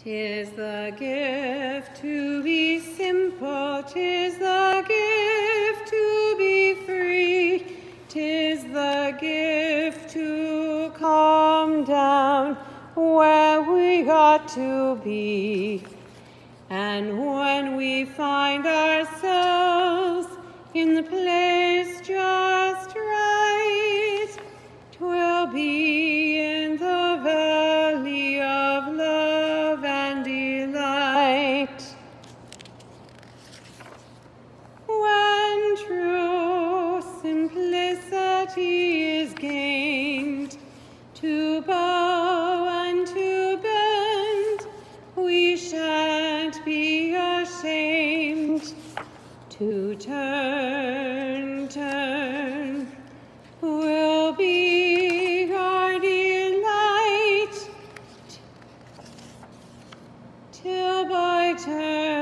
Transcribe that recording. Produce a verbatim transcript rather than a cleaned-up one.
'Tis the gift to be simple, 'tis the gift to be free, 'tis the gift to calm down where we ought to be. And when we find ourselves in the place just right, 'twill be in the valley of love and delight. When true simplicity is gained, to bow and to bend, we shan't be ashamed. To turn, turn, will be our delight, till by turn